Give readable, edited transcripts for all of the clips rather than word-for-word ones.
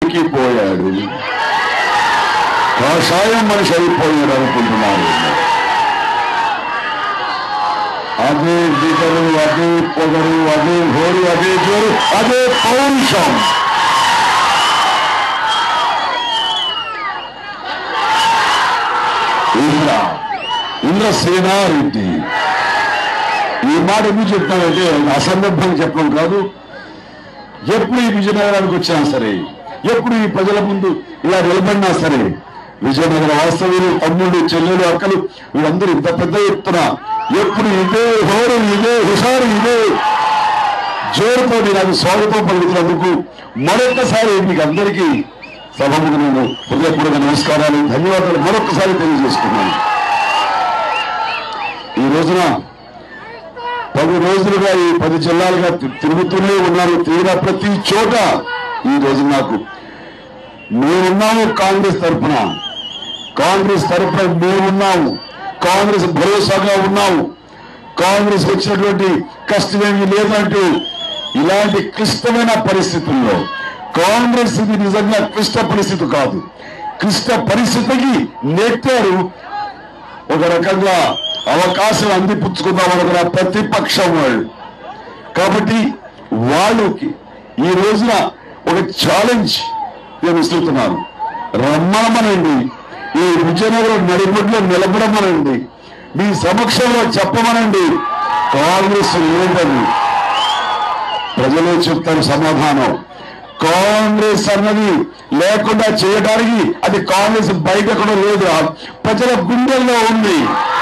దొరికిపోయాడు, కాషాయం మనిషి అయిపోయాడు అనుకుంటున్నారు. అదే దిగరు, అదే పొగరు, అదే హోరు, అదే జోరు, అదే పౌరుషం. ఇంద్రసేనారెడ్డి. ఈ మాట ఎందుకు చెప్తానంటే అసందర్భంగా చెప్పడం కాదు. ఎప్పుడు ఈ విజయనగరానికి వచ్చినా సరే, ఎప్పుడు ఈ ప్రజల ముందు ఇలా నిలబడినా సరే, విజయనగర వాస్తవ్యులు, తమ్ముళ్ళు, చెల్లెలు, అక్కలు వీళ్ళందరూ ఇంత పెద్ద ఎత్తున ఎప్పుడు ఇదే హోరు, ఇదే హుషారు, ఇదే జోరుతో నాకు స్వాగతం పలుకుతున్నందుకు మరొకసారి మీకు అందరికీ సభకు నేను హృదయపూర్వక నమస్కారాలు, ధన్యవాదాలు మరొకసారి తెలియజేస్తున్నాను. ఈ రోజున 10 రోజులుగా ఈ 10 జిల్లాలుగా తిరుగుతూనే ఉన్నారు. తీరా ప్రతి చోట ఈ రోజు నాకు మేమున్నాము, కాంగ్రెస్ తరఫున మేమున్నాము, కాంగ్రెస్ భరోసాగా ఉన్నాము, కాంగ్రెస్ వచ్చినటువంటి కష్టమేమీ లేదంటూ ఇలాంటి క్లిష్టమైన పరిస్థితుల్లో కాంగ్రెస్ ఇది నిజంగా క్లిష్ట పరిస్థితి కాదు, క్లిష్ట పరిస్థితికి నెట్టారు. ఒక రకంగా అవకాశం అందిపుచ్చుకుందామనుకున్న ప్రతిపక్షం వాళ్ళు. కాబట్టి వాళ్ళకి ఈ రోజున ఒక ఛాలెంజ్ నేను ఇస్తున్నాను. రమ్మనమనండి, ఈ విజయనగరం నడిబొడ్లో నిలబడమనండి, మీ సమక్షంలో చెప్పమనండి. కాంగ్రెస్ లేదని ప్రజలే చెప్తారు సమాధానం. కాంగ్రెస్ అన్నది లేకుండా చేయడానికి అది కాంగ్రెస్ బయట కూడా లేదు, ప్రజల గుండెల్లో ఉంది.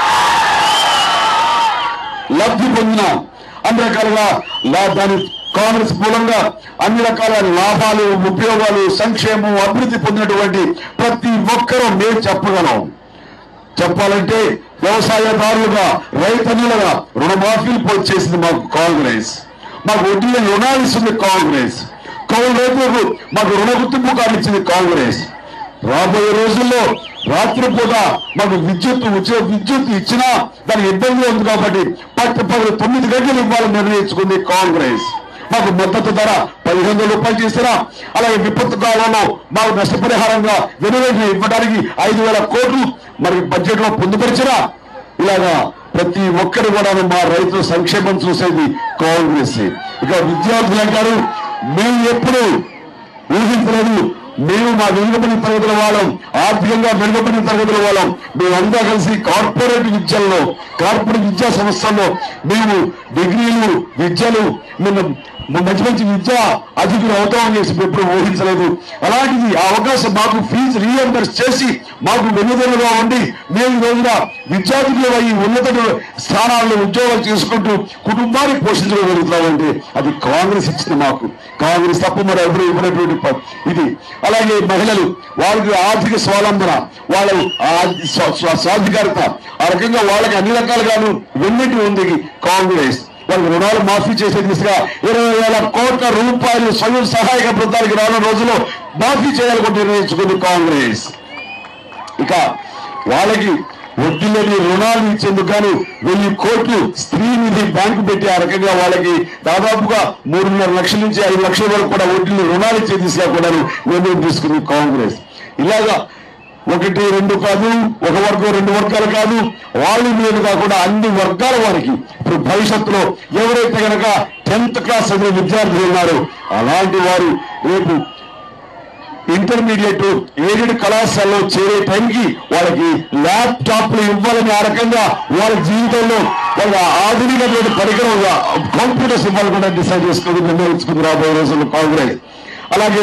లబ్ధి పొందిన అన్ని రకాలుగా దాని కాంగ్రెస్ మూలంగా అన్ని రకాల లాభాలు, ఉపయోగాలు, సంక్షేమం, అభివృద్ధి పొందినటువంటి ప్రతి ఒక్కరూ మేము చెప్పగలం. చెప్పాలంటే వ్యవసాయదారులుగా, రైతన్నులుగా రుణమాఫీలు చేసింది మాకు కాంగ్రెస్, మాకు వడ్డీ రుణాలు ఇస్తుంది కాంగ్రెస్, కౌలు రైతులకు మాకు రుణ గుర్తింపు కార్డు ఇచ్చింది కాంగ్రెస్. రాబోయే రోజుల్లో రాత్రిపూట మాకు విద్యుత్ ఇచ్చినా దానికి ఇబ్బంది ఉంది కాబట్టి పగలు 9 గంటలు ఇవ్వాలని నిర్ణయించుకుంది కాంగ్రెస్. మాకు మద్దతు ధర 1500 రూపాయలు చేసినా, అలాగే విపత్తు కాలంలో మాకు నష్టపరిహారంగా వెనువెంటనే ఇవ్వడానికి 5000 కోట్లు మరి బడ్జెట్ లో పొందుపరిచినా, ఇలాగా ప్రతి ఒక్కరు కూడా మా రైతుల సంక్షేమం చూసేది కాంగ్రెస్. ఇక విద్యార్థులు అంటారు, మేము ఎప్పుడు ఊహించలేదు, మేము మా వెనుకబడిన తరగతుల వాళ్ళం, ఆర్థికంగా వెనుకబడిన తరగతుల వాళ్ళం, మేమంతా కలిసి కార్పొరేట్ విద్యా సంస్థల్లో మేము డిగ్రీలు, విద్యలు, మేము మంచి మంచి విద్యా అతిథులు అవుతామని చేసి ఎప్పుడు ఊహించలేదు. అలాంటిది ఆ అవకాశం మాకు ఫీజు రీఎంబర్స్ చేసి మాకు వెన్నుదన్నుగా ఉండి మేము ఈ రోజున విద్యార్థులు అయ్యి ఉన్నత స్థానాల్లో ఉద్యోగాలు చేసుకుంటూ కుటుంబాన్ని పోషించగలుగుతున్నామంటే అది కాంగ్రెస్ ఇచ్చింది మాకు. కాంగ్రెస్ తప్ప మరి ఎవరు ఇవ్వనటువంటి ఇది. అలాగే మహిళలు, వాళ్ళకి ఆర్థిక స్వావలంబన, వాళ్ళ సాధికారత, ఆ రకంగా వాళ్ళకి అన్ని రకాలుగాను వెన్నంటి ఉంది కాంగ్రెస్. వాళ్ళకి రుణాలు మాఫీ చేసే దిశగా 20,000 కోట్ల రూపాయలు స్వయం సహాయక బృందానికి రానున్న రోజుల్లో మాఫీ చేయాలనుకుంటే నిర్ణయించుకుంది కాంగ్రెస్. ఇక వాళ్ళకి వడ్డీ లేని రుణాలు ఇచ్చేందుకు గాను 1000 కోట్లు స్త్రీ నిధి బ్యాంకు పెట్టి ఆ రకంగా వాళ్ళకి దాదాపుగా 3.5 లక్షల నుంచి 5 లక్షల వరకు కూడా వడ్డీ రుణాలు ఇచ్చే దిశగా కూడా నిర్ణయం తీసుకుంది కాంగ్రెస్. ఇలాగా 1, 2 కాదు, ఒక వర్గం 2 వర్గాలు కాదు, వాళ్ళు మీద కాకుండా అన్ని వర్గాల వారికి ఇప్పుడు భవిష్యత్తులో ఎవరైతే కనుక 10th క్లాస్ చదివే విద్యార్థులు ఉన్నారో అలాంటి వారు రేపు ఇంటర్మీడియట్ ఎయిడెడ్ కళాశాలలో చేరే టైంకి వాళ్ళకి ల్యాప్టాప్లు ఇవ్వాలని, ఆ రకంగా వాళ్ళ జీవితంలో వాళ్ళ ఆధునికమైన పరికరం కంప్యూటర్స్ ఇవ్వాలని కూడా డిసైడ్ చేసుకుని నిర్ణయించుకుంది రాబోయే రోజుల్లో కాంగ్రెస్. అలాగే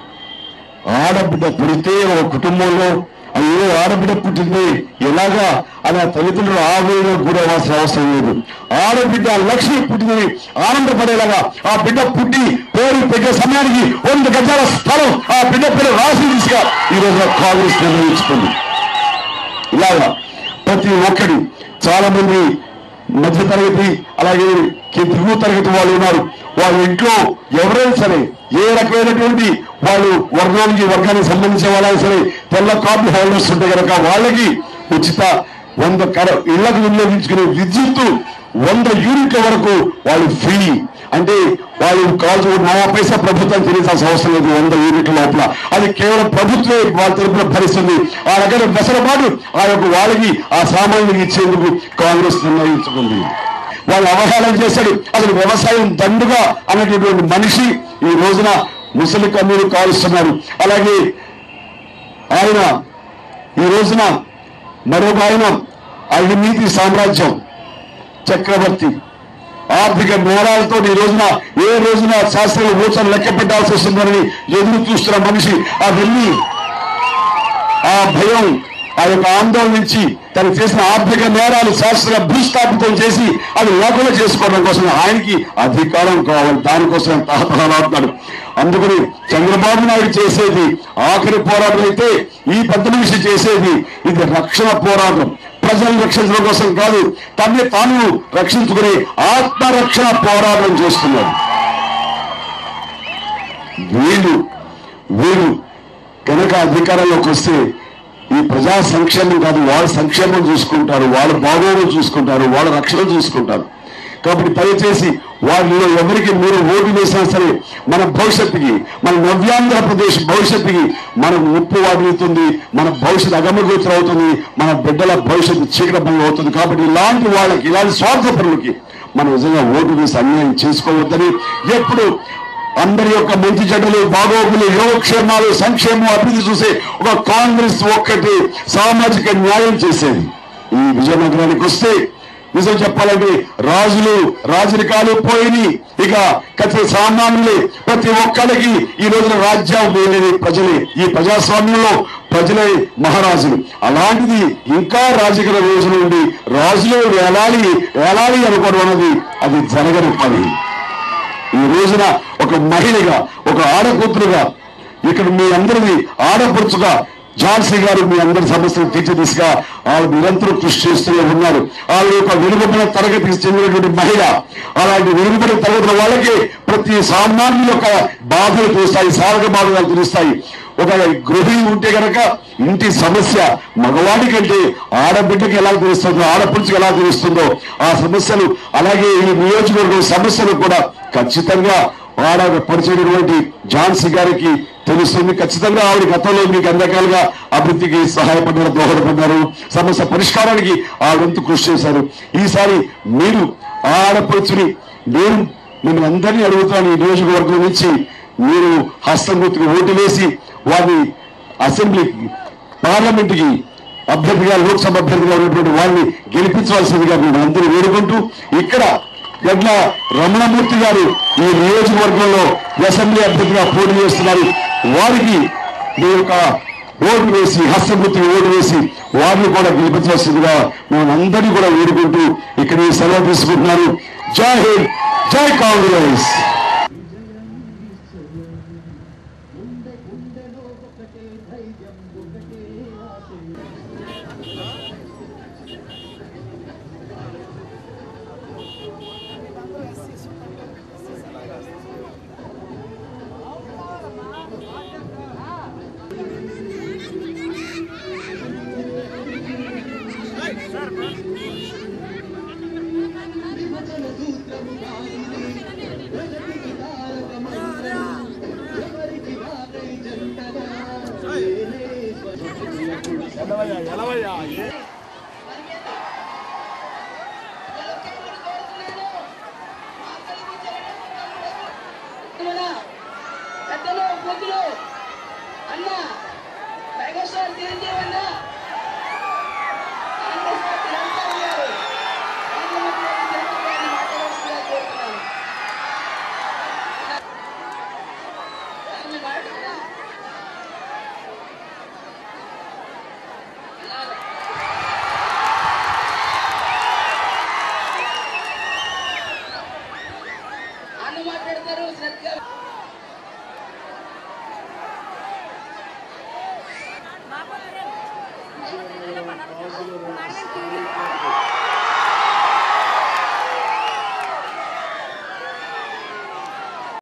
ఆడబిడ్డ పుడితే ఒక కుటుంబంలో అయ్యో ఆడబిడ్డ పుట్టింది ఎలాగా అని ఆ తల్లిదండ్రులు ఆవేదన గురవలసిన అవసరం లేదు. ఆడబిడ్డ లక్ష్మి పుట్టిందని ఆనందపడేలాగా ఆ బిడ్డ పుట్టి పేరు పెట్టే సమయానికి 100 గజాల స్థలం ఆ బిడ్డ పేరు రాసి తీసుగా ఈ రోజు కాంగ్రెస్ నిర్ణయించుకుంది. ఇలాగా ప్రతి ఒక్కటి చాలా మంది మధ్య తరగతి అలాగే దిగువ తరగతి వాళ్ళు ఉన్నారు. వాళ్ళ ఇంట్లో ఎవరైనా సరే ఏ రకమైనటువంటి వాళ్ళు వర్గానికి సంబంధించిన వాళ్ళైనా సరే తెల్ల కార్డు హోల్డర్స్ ఉంటే కనుక వాళ్ళకి ఉచిత 100 ఇళ్లకు వినియోగించుకునే విద్యుత్తు 100 యూనిట్ల వరకు వాళ్ళు ఫ్రీ. అంటే వాళ్ళు కావాల్సిన 9 పైసా ప్రభుత్వం చెల్లించాల్సిన అవసరం లేదు 100 యూనిట్ల లోపల. అది కేవలం ప్రభుత్వమే వాళ్ళ తరపున భరిస్తుంది. ఆ రకమైన వెసలుబాటు ఆ యొక్క వాళ్ళకి ఆ సామాన్యులకు ఇచ్చేందుకు కాంగ్రెస్ నిర్ణయించుకుంది. వాళ్ళు అవహేళన చేశాడు. అసలు వ్యవసాయం దండుగా అనేటటువంటి మనిషి ఈ రోజున ముసలి కన్నీరు కాలుస్తున్నారు. అలాగే ఆయన ఈ రోజున మరొక ఆయన అవినీతి సామ్రాజ్యం చక్రవర్తి ఆర్థిక నేరాలతో ఈ రోజున శాస్త్రాల ఊచలు లెక్క పెట్టాల్సి వస్తుందని ఎదురు చూస్తున్న మనిషి ఆ వెళ్ళి ఆ భయం ఆ యొక్క ఆందోళన నుంచి తను చేసిన ఆర్థిక నేరాలు శాస్త్ర భూస్థాపితం చేసి అది లేకుండా చేసుకోవడం కోసం ఆయనకి అధికారం కావాలి. దానికోసం తహతహలాడుతున్నాడు. అందుకని చంద్రబాబు నాయుడు చేసేది ఆఖరి పోరాటం అయితే ఈ పెద్ద మనిషి చేసేది ఇది రక్షణ పోరాటం. ప్రజలను రక్షించడం కోసం కాదు, తనని తాను రక్షించుకునే ఆత్మరక్షణ పోరాటం చేస్తున్నాడు. వీడు కనుక అధికారంలోకి వస్తే ఈ ప్రజా సంక్షేమం కాదు, వాళ్ళ సంక్షేమం చూసుకుంటారు, వాళ్ళ బాగోగులు చూసుకుంటారు, వాళ్ళ రక్షణ చూసుకుంటారు. కాబట్టి దయచేసి వారిలో ఎవరికి మీరు ఓటు వేసినా సరే మన భవిష్యత్తుకి, మన నవ్యాంధ్రప్రదేశ్ భవిష్యత్తుకి మనకు ముప్పు వాడుతుంది, మన భవిష్యత్తు అగమగోచరం అవుతుంది, మన బిడ్డల భవిష్యత్తు చీకటభంగం అవుతుంది. కాబట్టి ఇలాంటి వాళ్ళకి, ఇలాంటి స్వార్థపరులకి మనం నిజంగా ఓటు వేసి అన్యాయం చేసుకోవద్దని ఎప్పుడు అందరి యొక్క మంచి చెడ్డలు, బాగోగులు, యోగక్షేమాలు, సంక్షేమం, అభివృద్ధి చూసే ఒక కాంగ్రెస్ ఒక్కటి సామాజిక న్యాయం చేసేది. ఈ విజయనగరానికి వస్తే నిజం చెప్పాలంటే రాజరికాలు పోయి ఇక ప్రతి సామాన్యులే, ప్రతి ఒక్కరికి ఈ రోజున రాజ్యం లేని ప్రజలే. ఈ ప్రజాస్వామ్యంలో ప్రజలే మహారాజులు. అలాంటిది ఇంకా రాజకీయ రోజుల నుండి రాజులు వేలాలి అనుకోవడం అన్నది అది జరగని పని. ఈ రోజున ఒక మహిళగా, ఒక ఆడకూతురుగా, ఇక్కడ మీ అందరిది ఆడపడుచుగా ఝాన్సీ గారు మీ అందరి సమస్యలు తీర్చిదిశగా ఆవిడ నిరంతరం కృషి చేస్తూనే ఉన్నారు. ఆవిడ యొక్క వెనుకబడిన తరగతికి చెందినటువంటి మహిళ. అలాంటి వెనుకబడిన తరగతుల వాళ్ళకి ప్రతి సామాన్యుల యొక్క బాధలు తెలుస్తాయి, సాధక బాధలు తెలుస్తాయి. ఒక గృహిణి ఉంటే కనుక ఇంటి సమస్య మగవాడి కంటే ఆడబిడ్డకి ఎలా తెలుస్తుందో, ఆడపడుచుకి ఎలా తెలుస్తుందో ఆ సమస్యలు, అలాగే ఈ నియోజకవర్గం సమస్యలు కూడా ఖచ్చితంగా ఆడపరిచేటటువంటి ఝాన్సీ గారికి తెలుస్తుంది. ఖచ్చితంగా ఆవిడ గతంలో మీకు అన్ని రకాలుగా అభివృద్ధికి సహాయపడ్డారు, దోహదపడ్డారు, సమస్య పరిష్కారానికి ఆవిడంతా కృషి చేశారు. ఈసారి మీరు ఆడపడుచుని నేను మిమ్మల్ని అందరినీ అడుగుతాను, ఈ నియోజకవర్గం నుంచి మీరు హస్తం గుర్తుకు ఓటు వేసి వారిని అసెంబ్లీకి, పార్లమెంటుకి అభ్యర్థిగా, లోక్సభ అభ్యర్థిగా ఉన్నటువంటి వారిని గెలిపించవలసిందిగా మేము అందరూ వేడుకుంటూ, ఇక్కడ గడ్ల రమణమూర్తి గారు ఈ నియోజకవర్గంలో అసెంబ్లీ అభ్యర్థిగా పోటీ చేస్తున్నారు. వారికి మీ యొక్క ఓటు వేసి, హస్తగుర్తికి ఓటు వేసి వారిని కూడా గెలిపించవలసిందిగా మేము అందరినీ కూడా వేడుకుంటూ ఇక్కడ ఈ సెలవు తీసుకుంటున్నారు. జై హింద్, జై కాంగ్రెస్. Madam,